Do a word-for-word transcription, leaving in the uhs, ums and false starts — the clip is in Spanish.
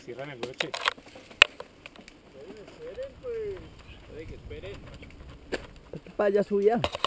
cierran el broche. Esperen, esperen, pues. Puede que esperen. Para allá suya.